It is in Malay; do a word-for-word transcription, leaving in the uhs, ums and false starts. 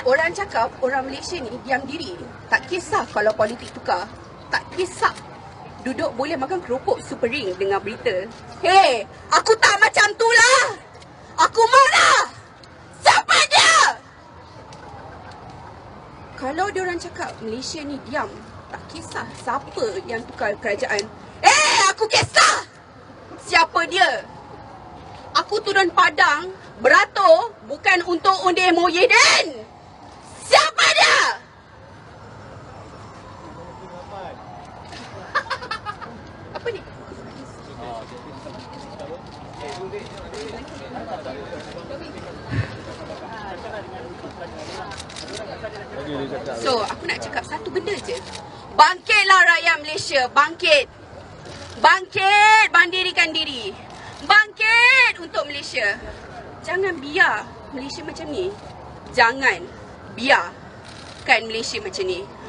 Orang cakap orang Malaysia ni diam diri. Tak kisah kalau politik tukar. Tak kisah. Duduk boleh makan keropok super ring dengan berita. Hei, aku tak macam tu lah. Aku marah. Siapa dia? Kalau diorang cakap Malaysia ni diam, tak kisah siapa yang tukar kerajaan. Eh, aku kisah. Siapa dia? Aku turun padang beratur bukan untuk undi Muhyiddin. Siapa dia? Apa ni? So, aku nak cakap satu benda je. Bangkitlah rakyat Malaysia, bangkit. Bangkit, mandirikan diri. Bangkit untuk Malaysia. Jangan biar Malaysia macam ni. Jangan biarkan Malaysia macam ni.